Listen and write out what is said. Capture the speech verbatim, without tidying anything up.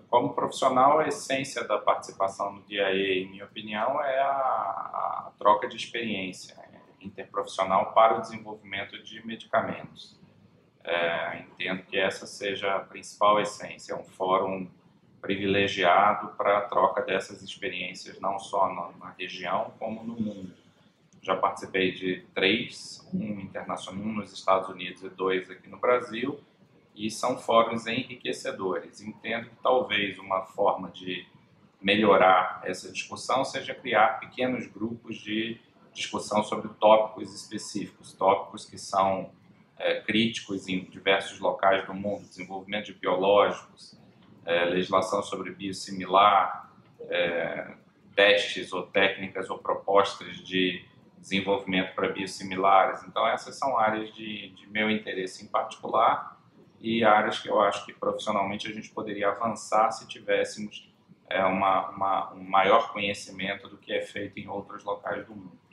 Como profissional, a essência da participação no D I A, em minha opinião, é a, a troca de experiência interprofissional para o desenvolvimento de medicamentos. É, entendo que essa seja a principal essência, é um fórum privilegiado para a troca dessas experiências, não só na, na região, como no mundo. Já participei de três, um internacional, um nos Estados Unidos e dois aqui no Brasil, e são fóruns enriquecedores. Entendo que talvez uma forma de melhorar essa discussão seja criar pequenos grupos de discussão sobre tópicos específicos, tópicos que são é, críticos em diversos locais do mundo, desenvolvimento de biológicos, é, legislação sobre biosimilar, é, testes ou técnicas ou propostas de desenvolvimento para biosimilares. Então essas são áreas de, de meu interesse em particular e áreas que eu acho que profissionalmente a gente poderia avançar se tivéssemos é, uma, uma, um maior conhecimento do que é feito em outros locais do mundo.